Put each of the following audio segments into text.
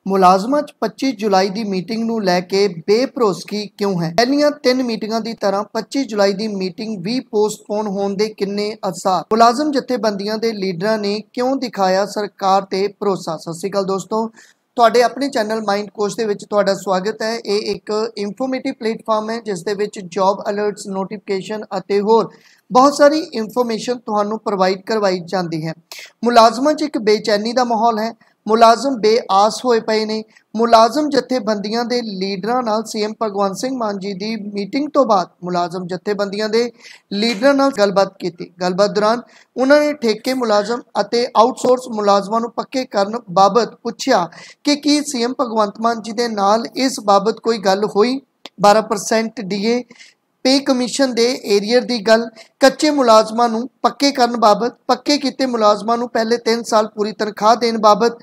ਮੁਲਾਜ਼ਮਾਂ 'ਚ 25 ਜੁਲਾਈ ਦੀ ਮੀਟਿੰਗ ਨੂੰ ਲੈ ਕੇ ਬੇਭਰੋਸਗੀ ਕਿਉਂ ਹੈ? ਪਹਿਲੀਆਂ 3 ਮੀਟਿੰਗਾਂ ਦੀ ਤਰ੍ਹਾਂ 25 ਜੁਲਾਈ ਦੀ ਮੀਟਿੰਗ ਵੀ ਪੋਸਟਪੋਨ ਹੋਣ ਦੇ ਕਿੰਨੇ ਆਸਾਰ? ਮੁਲਾਜ਼ਮ ਜਥੇਬੰਦੀਆਂ ਦੇ ਲੀਡਰਾਂ ਨੇ ਕਿਉਂ ਦਿਖਾਇਆ ਸਰਕਾਰ ਤੇ ਭਰੋਸਾ? ਸਤਿ ਸ਼੍ਰੀ ਅਕਾਲ ਦੋਸਤੋ, ਤੁਹਾਡੇ ਆਪਣੇ ਚੈਨਲ ਮਾਈਂਡ ਕੋਚ ਦੇ ਵਿੱਚ ਤੁਹਾਡਾ ਸਵਾਗਤ ਹੈ। ਇਹ ਇੱਕ ਇਨਫੋਰਮੇਟਿਵ ਪਲੇਟਫਾਰਮ ਹੈ ਜਿਸ ਦੇ ਵਿੱਚ ਜੌਬ ਅਲਰਟਸ, ਨੋਟੀਫਿਕੇਸ਼ਨ ਅਤੇ ਹੋਰ ਬਹੁਤ ਸਾਰੀ ਇਨਫੋਰਮੇਸ਼ਨ ਤੁਹਾਨੂੰ ਪ੍ਰੋਵਾਈਡ ਕਰਵਾਈ ਜਾਂਦੀ ਹੈ। ਮੁਲਾਜ਼ਮਾਂ 'ਚ ਇੱਕ ਬੇਚੈਨੀ ਦਾ ਮਾਹੌਲ ਹੈ। ਮੁਲਾਜ਼ਮ ਬੇਆਸ ਹੋਏ ਪਏ ਨੇ। ਮੁਲਾਜ਼ਮ ਜਥੇਬੰਦੀਆਂ ਦੇ ਲੀਡਰਾਂ ਨਾਲ ਸੀਐਮ ਭਗਵੰਤ ਸਿੰਘ ਮਾਨ ਜੀ ਦੀ ਮੀਟਿੰਗ ਤੋਂ ਬਾਅਦ ਮੁਲਾਜ਼ਮ ਜਥੇਬੰਦੀਆਂ ਦੇ ਲੀਡਰਾਂ ਨਾਲ ਗੱਲਬਾਤ ਕੀਤੀ। ਗੱਲਬਾਤ ਦੌਰਾਨ ਉਹਨਾਂ ਨੇ ਠੇਕੇ ਮੁਲਾਜ਼ਮ ਅਤੇ ਆਊਟਸੋਰਸ ਮੁਲਾਜ਼ਮਾਂ ਨੂੰ ਪੱਕੇ ਕਰਨ ਬਾਬਤ ਪੁੱਛਿਆ ਕਿ ਕੀ ਸੀਐਮ ਭਗਵੰਤ ਮਾਨ ਜੀ ਦੇ ਨਾਲ ਇਸ ਬਾਬਤ ਕੋਈ ਗੱਲ ਹੋਈ। 12% ਡੀਏ, पे कमीशन दे एरियर की गल, कच्चे मुलाजमां नूं पक्के करन बाबत, पक्के कीते मुलाजमां नूं पहले 3 साल पूरी तनख्वाह देण बाबत,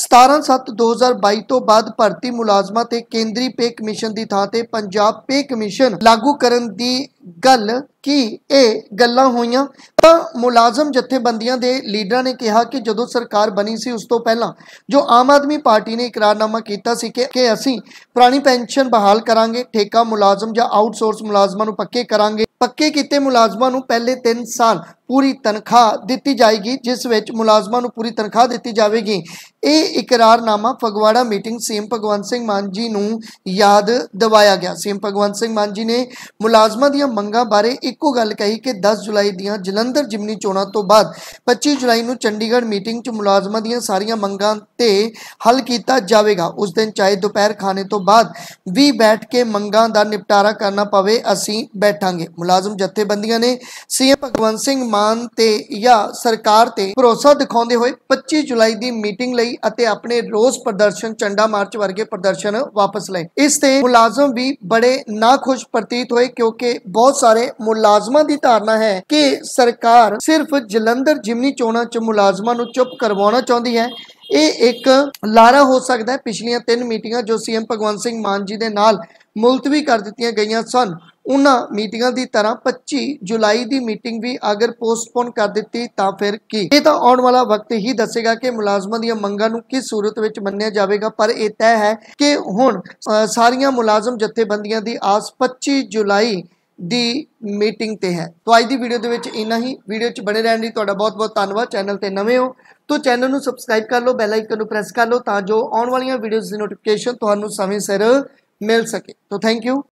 17/7/2022 तो बाद भर्ती मुलाजमां ते केंद्री पे कमीशन की थां ते पंजाब पे कमीशन लागू करन दी गल की ਇਹ ਗੱਲਾਂ ਹੋਈਆਂ ਤਾਂ ਮੁਲਾਜ਼ਮ ਜਥੇਬੰਦੀਆਂ ਦੇ ਲੀਡਰਾਂ ਨੇ ਕਿਹਾ ਕਿ ਜਦੋਂ ਸਰਕਾਰ ਬਣੀ ਸੀ ਉਸ ਤੋਂ ਪਹਿਲਾਂ ਜੋ ਆਮ ਆਦਮੀ ਪਾਰਟੀ ਨੇ ਇਕਰਾਰਨਾਮਾ ਕੀਤਾ ਸੀ ਕਿ ਅਸੀਂ ਪੁਰਾਣੀ ਪੈਨਸ਼ਨ ਬਹਾਲ ਕਰਾਂਗੇ, ਠੇਕਾ ਮੁਲਾਜ਼ਮ ਜਾਂ ਆਊਟਸੋਰਸ ਮੁਲਾਜ਼ਮਾਂ ਨੂੰ ਪੱਕੇ ਕਰਾਂਗੇ, ਪੱਕੇ ਕੀਤੇ ਮੁਲਾਜ਼ਮਾਂ ਨੂੰ ਪਹਿਲੇ 3 ਸਾਲ पूरी तनख्वाह दी जाएगी, जिस विच मुलाजमां नूं पूरी तनख्वाह दी जाएगी। ये इकरारनामा फगवाड़ा मीटिंग सीएम भगवंत सिंह मान जी नूं याद दिवाया गया। सीएम भगवंत सिंह मान जी ने मुलाजमां दीयां मंगां बारे इक्को गल कही कि 10 जुलाई दीयां जलंधर जिमनी चोणां तो बाद 25 जुलाई नूं चंडीगढ़ मीटिंग च मुलाजमां दीयां सारियां मंगां ते हल कीता जावेगा। उस दिन चाहे दोपहर खाने तो बाद भी बैठ के मंगां दा निपटारा करना पवे, असीं बैठांगे। मुलाजम जथेबंदियां ने सीएम भगवंत सिंह मान ते या सरकार ते भरोसा दिखाते हुए 25 जुलाई की मीटिंग लई अते अपने रोज प्रदर्शन, झंडा मार्च वर्गे प्रदर्शन वापस लए। इस ते मुलाजम भी बड़े नाखुश प्रतीत हुए क्योंकि बहुत सारे मुलाजमां की धारणा है कि सरकार सिर्फ जलंधर जिमनी चोणां च मुलाजमां नूं चुप करवाउणा चाहुंदी है। ये एक लारा हो सकता है। पिछलियां 3 मीटिंगां जो सीएम भगवंत सिंह मान जी दे नाल मुलतवी कर दित्तियां गईयां सन, उन्हां मीटिंगां की तरह 25 जुलाई की मीटिंग भी अगर पोस्टपोन कर दी तो फिर की? ये तो आने वाला वक्त ही दसेगा कि मुलाजमां दी मंगां नूं किस सूरत विच मन्निया जाएगा। पर यह तय है कि हुण सारियां मुलाजम जथेबंदियां दी आस 25 जुलाई दी मीटिंग ते है। तो अज दी वीडियो दे विच इन्ना ही। वीडियो च बने रहने लई तुहाडा बहुत बहुत धन्नवाद। चैनल ते नवे हो तो चैनल नूं सबसक्राइब कर लो, बैल आइकन नूं प्रेस कर लो तां जो आउण वालीआं वीडियोज़ दी नोटिफिकेशन तुहानूं समय सिर मिल सके। तो थैंक यू।